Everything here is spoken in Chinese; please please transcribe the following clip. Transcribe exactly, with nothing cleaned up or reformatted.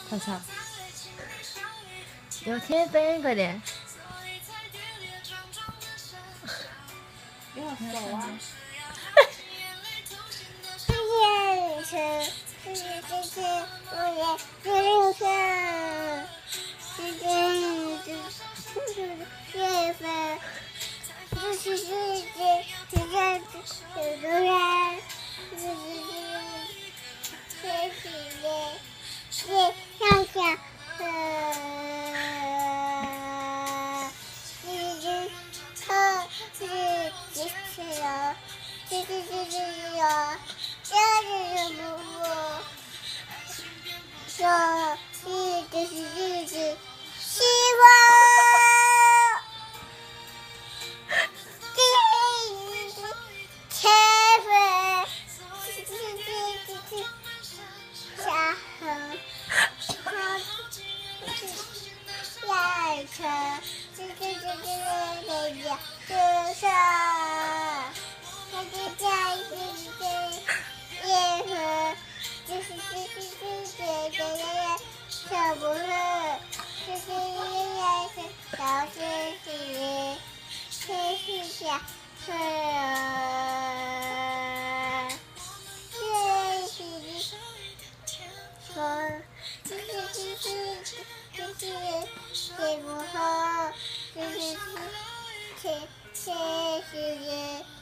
吵吵，有天分，快点。 给我手啊！ 世界城，世界之之，我也追上。世界之之月份，这是世界，世界之有多远？这是世界，世界上下，呃，世界特是几次了？这这这这有，这是什么？这这这是日子，希望。天分，下横，好，下层，这这这这这这这上，这这这这这叶痕，这是这这这这这这小不是，这这这这小星星，天是下。是啊，这是风，这是这是这是水不好，这是这这是